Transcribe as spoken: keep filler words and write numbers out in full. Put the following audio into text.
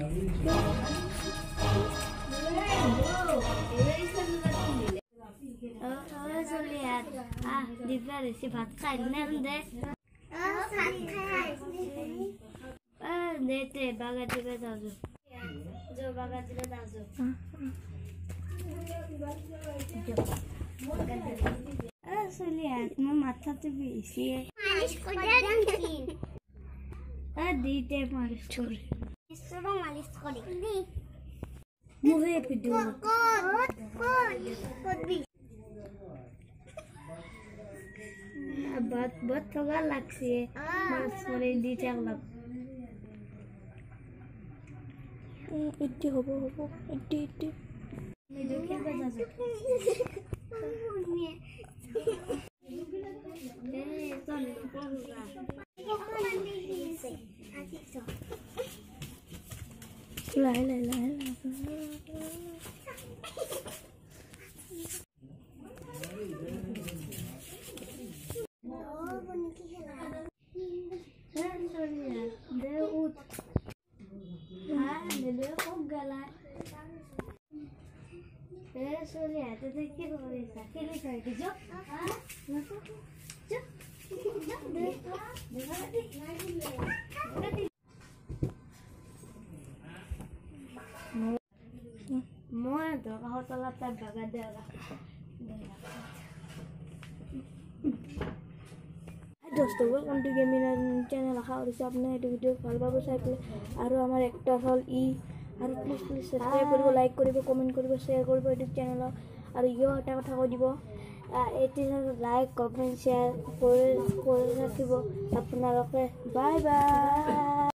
Ah, diferensi भात खाने दे ah dete bagati be dazo jo bagati be dazo ah soliat mo matha to bisi malish kore din ah dite malish kore isro malish kore di muhe pidu kod kod kod bi बहुत बहुत थोड़ा लगती है बस मेरे दी चलक इट्टी हो वो हो इट्टी इट्टी मैं जो क्या बजा सकती ये तो नहीं पड़ेगा लाई लाई लाई Sorry, I don't think you will be satisfied. Can you go? Ah, no, no, no. More do how to lap the bagadera. Dosto, welcome to Gaming channel. How is up? Now, video call Babu cycle. Aru amar ekta hol e. আৰু please please subscribe কৰিব like কৰিব comment কৰিব share কৰিব এই channel আৰু ইও এটা কথা কৈ দিব এটি লাইক কমেন্ট শেয়াৰ কৰি কৰি ৰাখিব আপোনালোকে বাই বাই।